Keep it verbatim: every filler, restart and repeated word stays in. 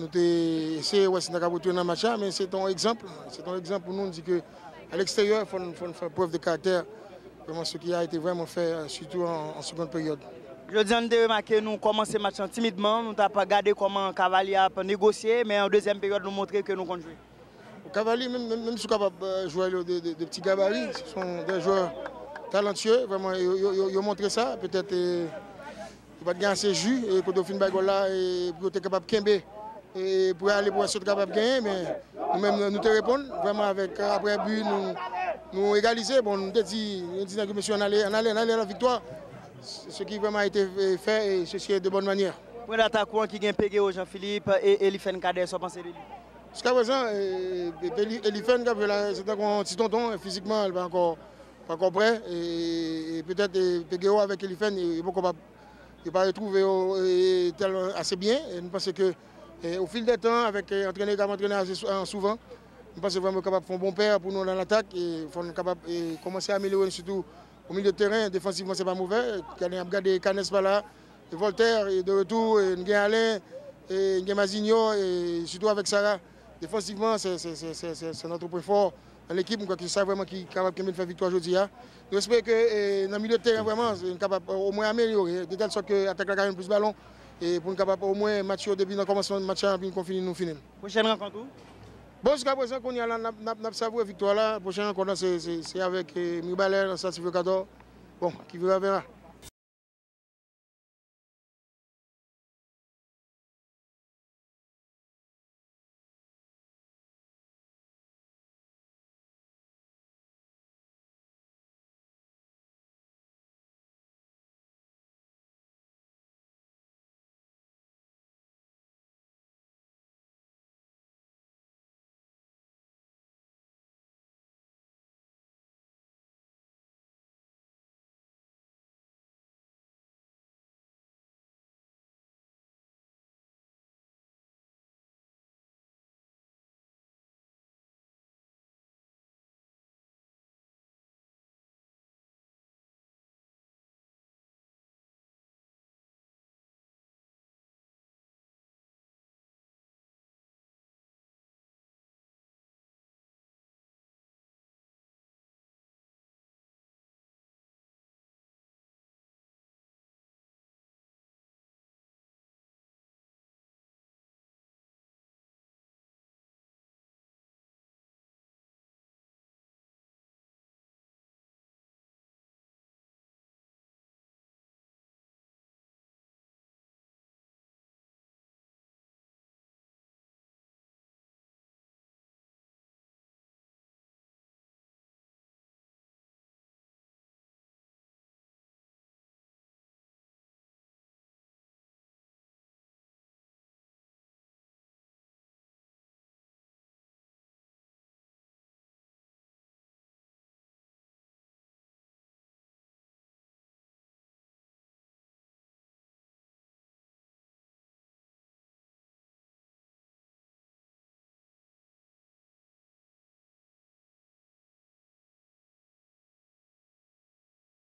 nous avons essayé de faire dans le match, mais c'est un exemple. C'est un exemple pour nous, on dit qu'à l'extérieur, il faut, faut faire preuve de caractère. Vraiment ce qui a été vraiment fait, surtout en, en seconde période. Je dis, on a remarqué nous commencer le match timidement, nous n'avons pas regardé comment Cavalier a négocié, mais en deuxième période, nous montrer que nous comptons jouer. Cavalier, même, même, même si capable de jouer de, de, de petits gabarits, ce sont des joueurs talentueux, vraiment, ils ont montré ça. Peut-être qu'ils vont gagner assez jus, et quand on finit le là, et pour être capable de gagner, et pour aller pour être capable de gagner, mais nous-mêmes, nous te répondons, vraiment, avec, après but, nous, nous égaliser. Bon, nous te dit, nous dit que monsieur, on allait, on allait, on allait à la victoire. Ce qui vraiment a été fait et ceci est de bonne manière. Pour l'attaquant qui gagne P G O Jean-Philippe et Elifen Kader, ça pensez de lui? Jusqu'à présent, Elifen, c'est un petit tonton, physiquement, elle va encore, pas encore prêt. Et, et peut-être P G O avec Elifen, il ne pas retrouver assez bien. Et nous pensons qu'au fil des temps, avec entraîner comme entraîner assez souvent, nous pensons vraiment capable de faire un bon père pour nous dans l'attaque et il faut capable de commencer à améliorer surtout. Au milieu de terrain, défensivement, ce n'est pas mauvais. On a regardé Canes par là, et Voltaire, et de retour, et Nguyen Alain, et Nguyen Mazinho, et surtout avec Sarah. Défensivement, c'est notre point fort dans l'équipe. C'est ça vraiment qui est capable de faire victoire aujourd'hui. Nous espérons que dans le milieu de terrain, vraiment, c'est capable au moins améliorer, de telle sorte que l'attaque la plus de ballon, et pour nous capable au moins matcher au début, dans le commencement de match, puis nous finir, nous finir. Prochaine rencontre où? Bon, jusqu'à présent, qu'on y a la savouré victoire là. La prochaine rencontre, c'est avec Mibaler, ça, c'est le cadeau. Bon, qui verra, verra.